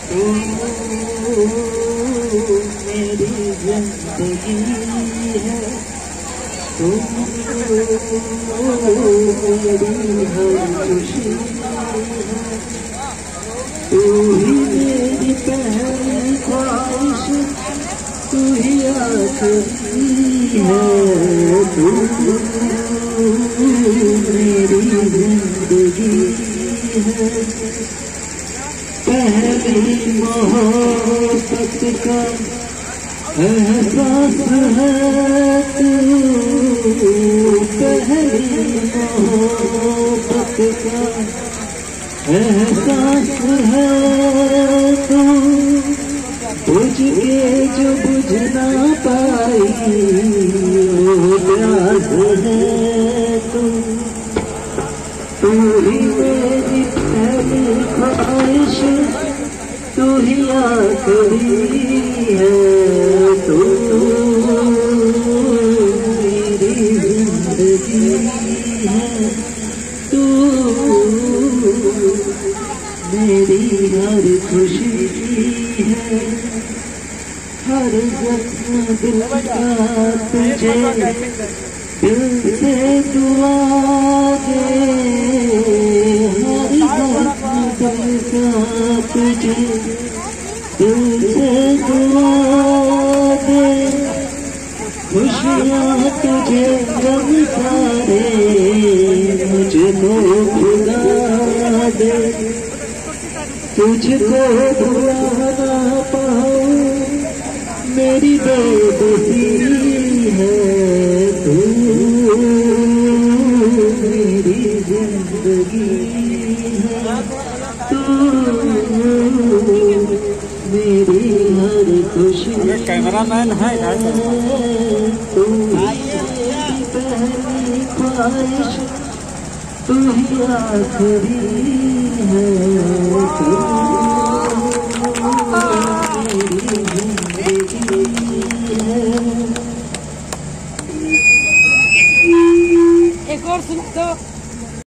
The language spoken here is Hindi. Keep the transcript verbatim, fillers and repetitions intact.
तू मेरी जिंदगी है, तू मेरी हर खुशी है, तू ही मेरी पहली ख्वाहिश, तू ही आखिरी है, तू मेरी जिंदगी है। पहली मोहब्बत का एहसास है तू, पहली मोहब्बत का एहसास है तू, बुझके जो बुझ ना पाई वो प्यास है तू, तू ही मेरी पहली ख्वाहिश, तू ही आखिरी है, तू मेरी जिंदगी है, तू मेरी हर खुशी है। हर जख्म दिल का तुझे दिल से दुआ दे, हर जख्म दिल का तुझे दिल से दुआ दे, खुशियाँ तुझे गम सारे मुझको भुला दे, तुझको भुला ना पाऊं मेरी बेबसी है, तू मेरी जिंदगी है, तू मेरी हर खुशी। कैमरामैन है तू मेरी पहली ख्वाहिश, तू ही आखिरी है, तू